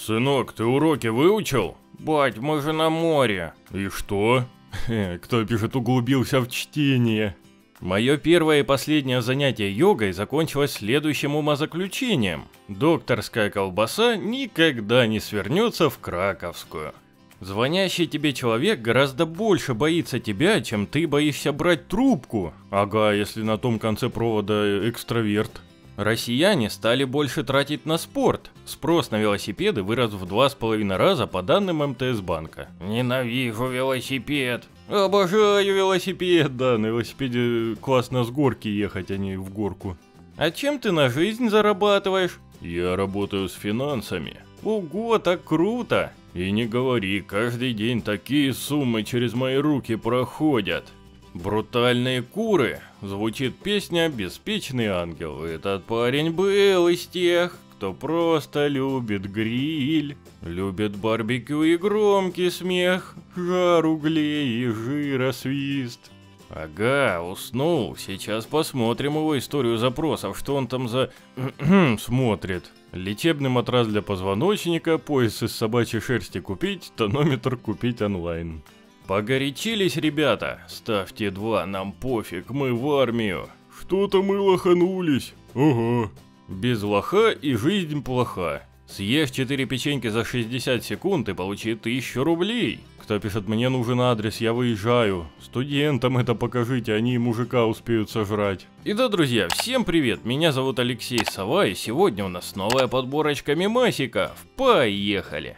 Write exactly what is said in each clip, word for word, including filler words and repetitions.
Сынок, ты уроки выучил? Бать, мы же на море. И что? Кто пишет, углубился в чтение. Мое первое и последнее занятие йогой закончилось следующим умозаключением. Докторская колбаса никогда не свернется в краковскую. Звонящий тебе человек гораздо больше боится тебя, чем ты боишься брать трубку. Ага, если на том конце провода экстраверт. Россияне стали больше тратить на спорт. Спрос на велосипеды вырос в два с половиной раза по данным эм тэ эс банка. Ненавижу велосипед. Обожаю велосипед. Да, на велосипеде классно с горки ехать, а не в горку. А чем ты на жизнь зарабатываешь? Я работаю с финансами. Ого, так круто. И не говори, каждый день такие суммы через мои руки проходят. Брутальные куры. Звучит песня «Беспечный ангел». Этот парень был из тех, кто просто любит гриль, любит барбекю и громкий смех, жар углей и жиросвист. Ага, уснул. Сейчас посмотрим его историю запросов, что он там за... смотрит. Лечебный матрас для позвоночника, пояс из собачьей шерсти купить, тонометр купить онлайн. Погорячились ребята, ставьте два, нам пофиг, мы в армию. Что-то мы лоханулись, ага. Без лоха и жизнь плоха. Съешь четыре печеньки за шестьдесят секунд и получи тысячу рублей. Кто пишет, мне нужен адрес, я выезжаю. Студентам это покажите, они и мужика успеют сожрать. Итак, друзья, всем привет, меня зовут Алексей Сова, и сегодня у нас новая подборочка мемасиков. Поехали!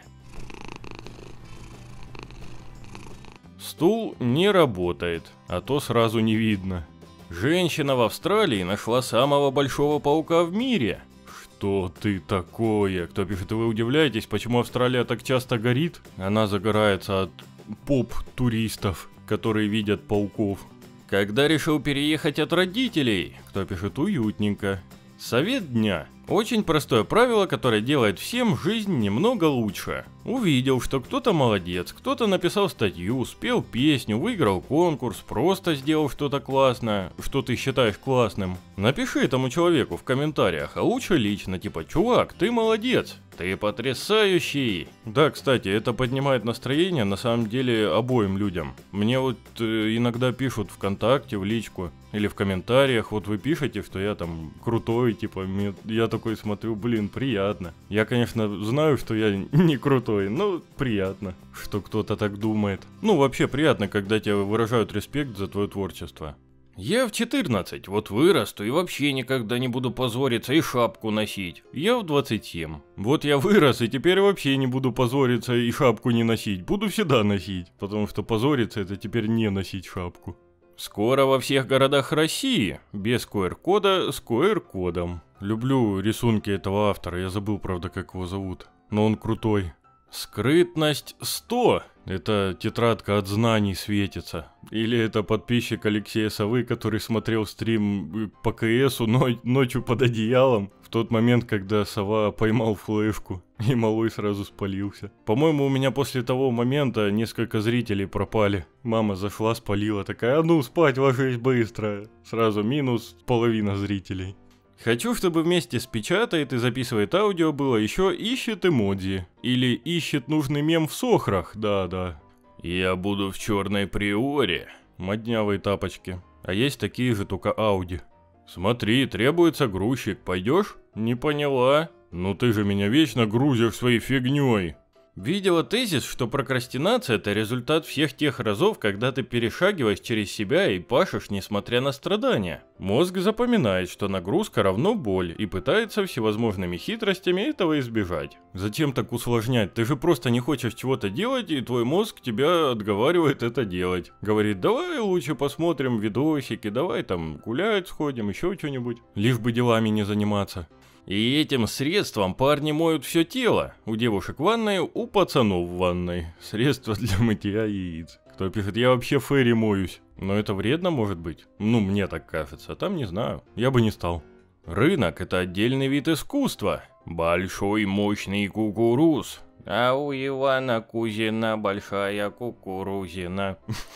Стул не работает, а то сразу не видно. Женщина в Австралии нашла самого большого паука в мире. Что ты такое? Кто пишет, вы удивляетесь, почему Австралия так часто горит? Она загорается от поп-туристов, которые видят пауков. Когда решил переехать от родителей? Кто пишет, уютненько. Совет дня. Очень простое правило, которое делает всем жизнь немного лучше. Увидел, что кто-то молодец, кто-то написал статью, спел песню, выиграл конкурс, просто сделал что-то классное, что ты считаешь классным. Напиши этому человеку в комментариях, а лучше лично, типа, чувак, ты молодец, ты потрясающий. Да, кстати, это поднимает настроение на самом деле обоим людям. Мне вот э, иногда пишут ВКонтакте, в личку или в комментариях, вот вы пишете, что я там крутой, типа, мне, я такой смотрю, блин, приятно. Я, конечно, знаю, что я не крутой, но приятно, что кто-то так думает. Ну, вообще приятно, когда тебе выражают респект за твое творчество. Я в четырнадцать, вот вырасту и вообще никогда не буду позориться и шапку носить. Я в двадцать семь. Вот я вырос и теперь вообще не буду позориться и шапку не носить. Буду всегда носить, потому что позориться это теперь не носить шапку. Скоро во всех городах России, без ку эр кода, с ку эр кодом. Люблю рисунки этого автора, я забыл, правда, как его зовут, но он крутой. Скрытность сто. Это тетрадка от знаний светится. Или это подписчик Алексея Совы, который смотрел стрим по ка эсу ночью под одеялом. В тот момент, когда Сова поймал флешку, и малой сразу спалился. По-моему, у меня после того момента несколько зрителей пропали. Мама зашла, спалила, такая, а ну спать ложись быстро. Сразу минус половина зрителей. Хочу, чтобы вместе с печатает и записывает аудио было еще ищет эмодзи. Или ищет нужный мем в сохрах, да-да. Я буду в черной приоре. Моднявые тапочки. А есть такие же, только ауди. Смотри, требуется грузчик, пойдешь? Не поняла. Ну ты же меня вечно грузишь своей фигней. Видела тезис, что прокрастинация – это результат всех тех разов, когда ты перешагиваешь через себя и пашешь, несмотря на страдания. Мозг запоминает, что нагрузка равно боль, и пытается всевозможными хитростями этого избежать. Зачем так усложнять? Ты же просто не хочешь чего-то делать, и твой мозг тебя отговаривает это делать. Говорит, давай лучше посмотрим видосики, давай там гулять сходим, еще что-нибудь. Лишь бы делами не заниматься. И этим средством парни моют все тело. У девушек в ванной, у пацанов в ванной. Средство для мытья яиц. Кто пишет, я вообще фэри моюсь. Но это вредно может быть? Ну, мне так кажется. Там не знаю. Я бы не стал. Рынок – это отдельный вид искусства. Большой мощный кукуруз. А у Ивана Кузина большая кукурузина.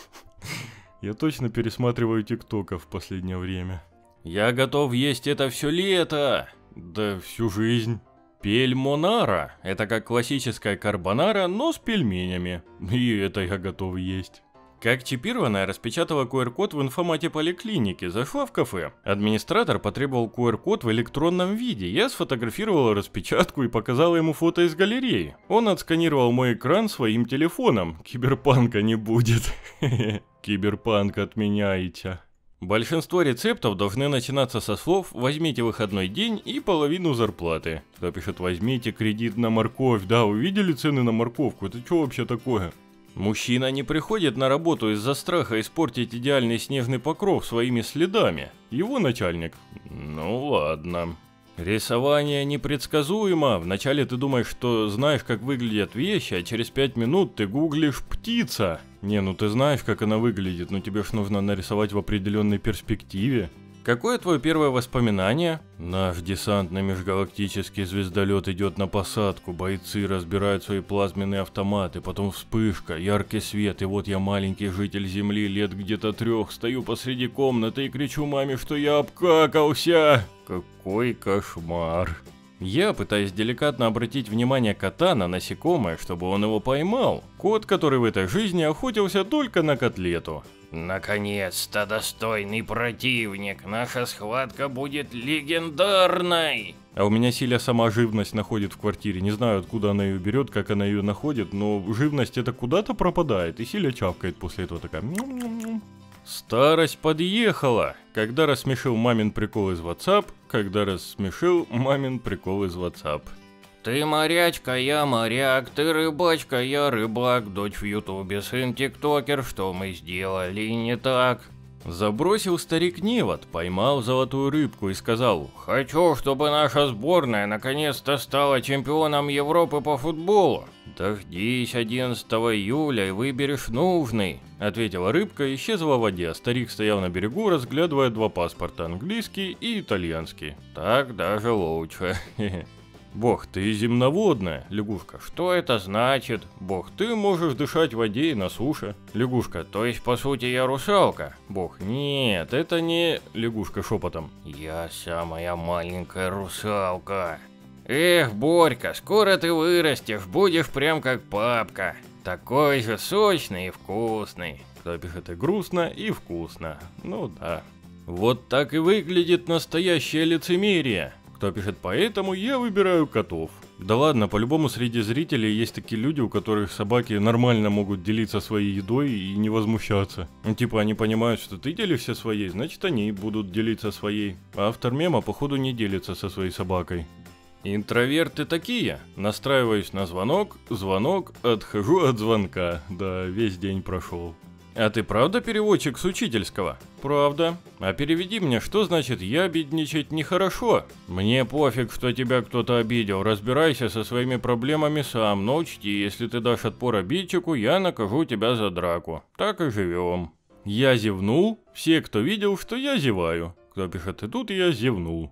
Я точно пересматриваю тиктоков в последнее время. Я готов есть это все лето. Да всю жизнь. Пельмонара. Это как классическая карбонара, но с пельменями. И это я готов есть. Как чипированная распечатала ку эр код в инфомате поликлиники, зашла в кафе. Администратор потребовал ку эр код в электронном виде. Я сфотографировал распечатку и показал ему фото из галереи. Он отсканировал мой экран своим телефоном. Киберпанка не будет. Киберпанк отменяйте. Большинство рецептов должны начинаться со слов «возьмите выходной день и половину зарплаты». Кто пишет «возьмите кредит на морковь». Да, увидели цены на морковку? Это что вообще такое? Мужчина не приходит на работу из-за страха испортить идеальный снежный покров своими следами. Его начальник. Ну ладно. Рисование непредсказуемо. Вначале ты думаешь, что знаешь, как выглядят вещи, а через пять минут ты гуглишь «птица». Не, ну ты знаешь, как она выглядит, но тебе ж нужно нарисовать в определенной перспективе. Какое твое первое воспоминание? Наш десантный межгалактический звездолет идет на посадку, бойцы разбирают свои плазменные автоматы, потом вспышка, яркий свет, и вот я маленький житель Земли, лет где-то трех, стою посреди комнаты и кричу маме, что я обкакался. Какой кошмар. Я пытаюсь деликатно обратить внимание кота на насекомое, чтобы он его поймал. Кот, который в этой жизни охотился только на котлету. Наконец-то, достойный противник, наша схватка будет легендарной. А у меня Силя сама живность находит в квартире. Не знаю, откуда она ее берет, как она ее находит, но живность это куда-то пропадает, и Силя чавкает после этого такая. Старость подъехала. Когда рассмешил мамин прикол из WhatsApp, когда рассмешил мамин прикол из WhatsApp. Ты морячка, я моряк, ты рыбачка, я рыбак, дочь в ютубе, сын тиктокер, что мы сделали не так? Забросил старик невод, поймал золотую рыбку и сказал: хочу, чтобы наша сборная наконец-то стала чемпионом Европы по футболу. Дождись одиннадцатого июля и выберешь нужный, ответила рыбка и исчезла в воде, а старик стоял на берегу, разглядывая два паспорта, английский и итальянский. Так даже лучше. Бог, ты земноводная. Лягушка, что это значит? Бог, ты можешь дышать в воде и на суше. Лягушка, то есть по сути я русалка. Бог, нет, это не... Лягушка шепотом. Я самая маленькая русалка. Эх, Борька, скоро ты вырастешь, будешь прям как папка. Такой же сочный и вкусный. Кто пишет и грустно, и вкусно. Ну да. Вот так и выглядит настоящее лицемерие. Кто пишет поэтому, я выбираю котов. Да ладно, по-любому среди зрителей есть такие люди, у которых собаки нормально могут делиться своей едой и не возмущаться. Ну, типа они понимают, что ты делишься своей, значит они будут делиться своей. А автор мема походу не делится со своей собакой. Интроверты такие. Настраиваюсь на звонок, звонок, отхожу от звонка. Да, весь день прошел. А ты правда переводчик с учительского? Правда. А переведи мне, что значит ябедничать нехорошо? Мне пофиг, что тебя кто-то обидел, разбирайся со своими проблемами сам, но учти, если ты дашь отпор обидчику, я накажу тебя за драку. Так и живем. Я зевнул, все, кто видел, что я зеваю. Кто пишет, и тут я зевнул.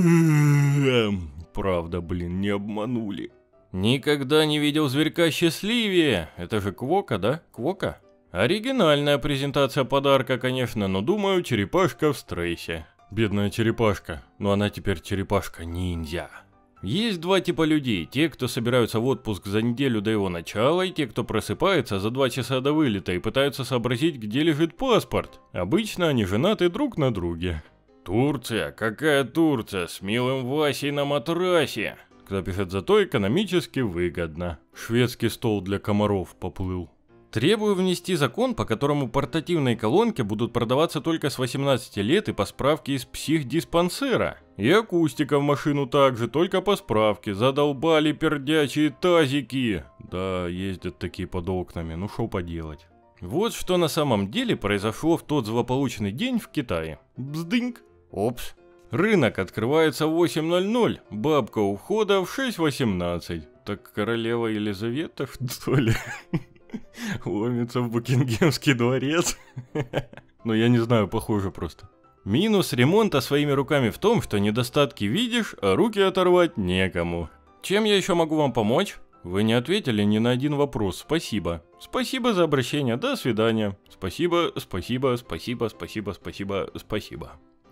Правда, блин, не обманули. Никогда не видел зверька счастливее. Это же Квока, да? Квока? Оригинальная презентация подарка, конечно, но думаю, черепашка в стрессе. Бедная черепашка, но она теперь черепашка-ниндзя. Есть два типа людей, те, кто собираются в отпуск за неделю до его начала, и те, кто просыпается за два часа до вылета и пытаются сообразить, где лежит паспорт. Обычно они женаты друг на друге. Турция? Какая Турция? С милым Васей на матрасе. Кто пишет, зато экономически выгодно. Шведский стол для комаров поплыл. Требую внести закон, по которому портативные колонки будут продаваться только с восемнадцати лет и по справке из психдиспансера. И акустика в машину также, только по справке. Задолбали пердячие тазики. Да, ездят такие под окнами, ну шо поделать. Вот что на самом деле произошло в тот злополучный день в Китае. Бздыньк. Опс. Рынок открывается в восемь ноль ноль, бабка у входа в шесть восемнадцать. Так королева Елизавета, что ли? Ломится в Букингемский дворец. Ну я не знаю, похоже просто. Минус ремонта своими руками в том, что недостатки видишь, а руки оторвать некому. Чем я еще могу вам помочь? Вы не ответили ни на один вопрос, спасибо. Спасибо за обращение, до свидания. Спасибо, спасибо, спасибо, спасибо, спасибо, спасибо.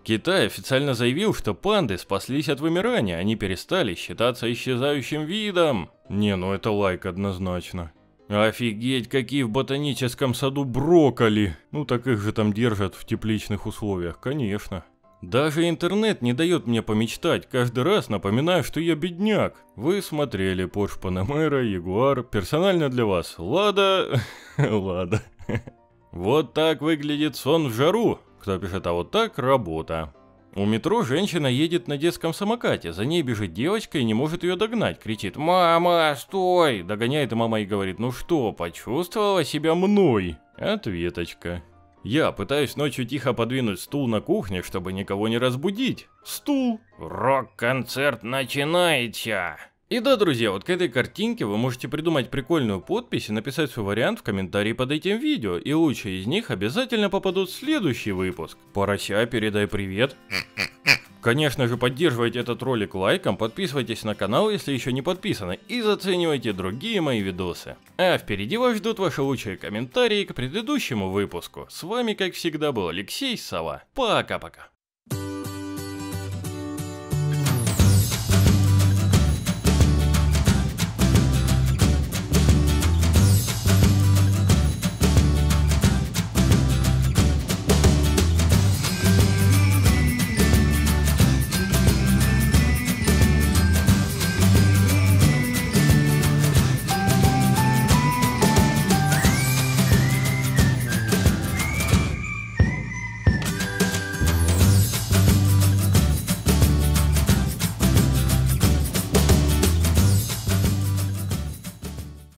Китай официально заявил, что панды спаслись от вымирания, они перестали считаться исчезающим видом. Не, ну это лайк однозначно. Офигеть, какие в ботаническом саду брокколи. Ну так их же там держат в тепличных условиях, конечно. Даже интернет не дает мне помечтать, каждый раз напоминаю, что я бедняк. Вы смотрели Porsche Panamera, Jaguar, персонально для вас, Лада... Лада. Вот так выглядит сон в жару. Кто пишет, а вот так работа. У метро женщина едет на детском самокате, за ней бежит девочка и не может ее догнать, кричит: «Мама, стой!» Догоняет мама и говорит: «Ну что, почувствовала себя мной?» Ответочка. Я пытаюсь ночью тихо подвинуть стул на кухне, чтобы никого не разбудить. Стул. Рок-концерт начинается. И да, друзья, вот к этой картинке вы можете придумать прикольную подпись и написать свой вариант в комментарии под этим видео, и лучшие из них обязательно попадут в следующий выпуск. Порося, передай привет. Конечно же, поддерживайте этот ролик лайком, подписывайтесь на канал, если еще не подписаны, и заценивайте другие мои видосы. А впереди вас ждут ваши лучшие комментарии к предыдущему выпуску. С вами, как всегда, был Алексей Сова. Пока-пока.